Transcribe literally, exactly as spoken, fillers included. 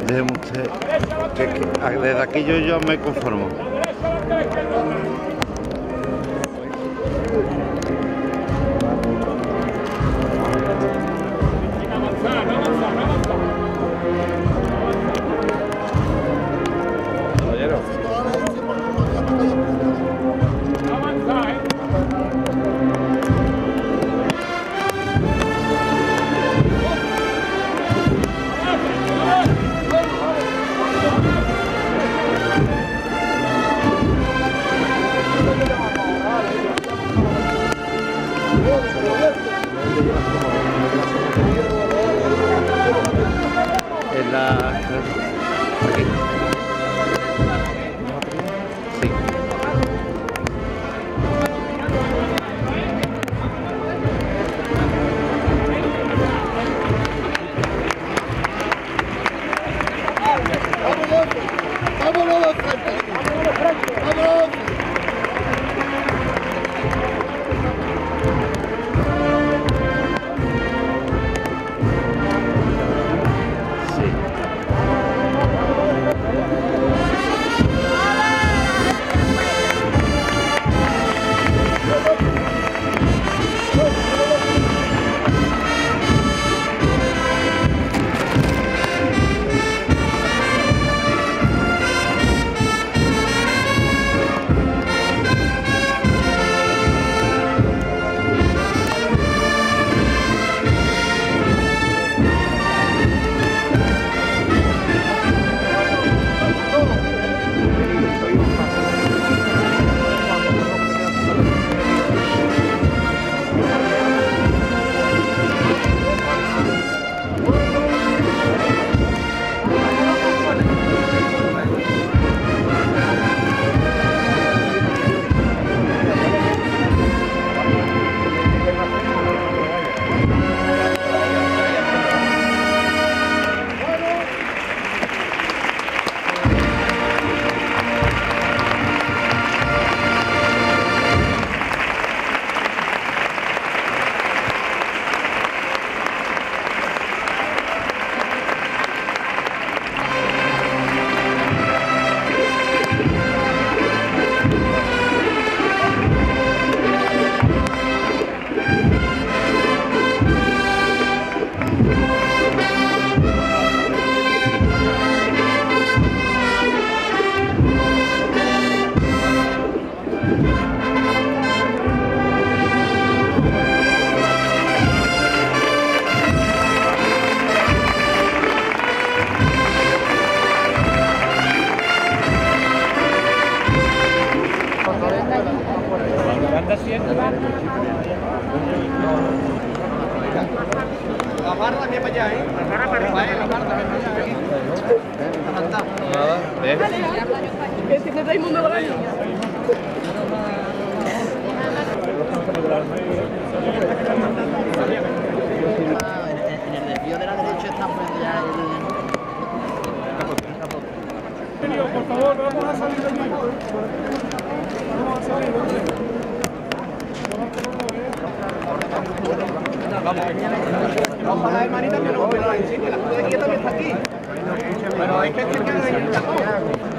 Déjeme usted, que, que desde aquí yo, yo me conformo. En la... Aquí. Sí. ¡Vámonos! ¡Vámonos! ¡Vámonos! La barra también para allá, ¿eh? La barra para arriba, ¿eh? La barra también para allá, ¿eh? Nada, ¿eh? Que tiene todo el mundo con la niña. En el desvío de la derecha está poniendo ya el... Por favor, vamos a salir de aquí. Vamos a salir de aquí. Vamos a la hermanita que no me la insignia, la foto de aquí también está aquí. Pero hay que checar en el cajón.